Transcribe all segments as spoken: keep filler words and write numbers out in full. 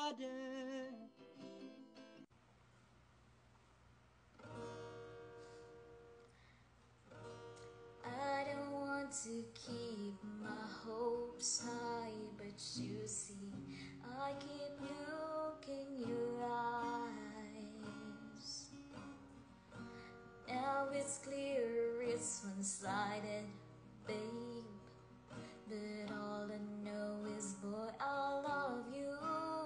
harder. I don't want to keep my hopes high, but you see, I keep looking your eyes. Now it's clear it's one-sided, babe, but all I know is, boy, I love you.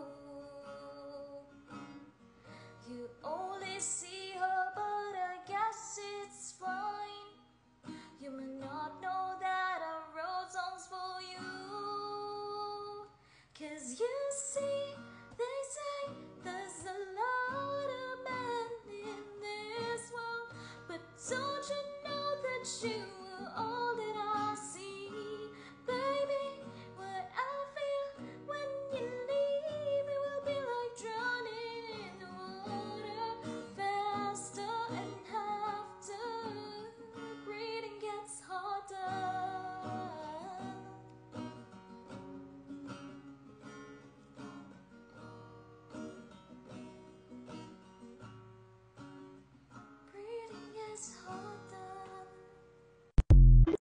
You only see her, but I guess it's fine. You may not know that I wrote songs for you. Cause you see, they say there's a lot of men in this world, but don't you know that you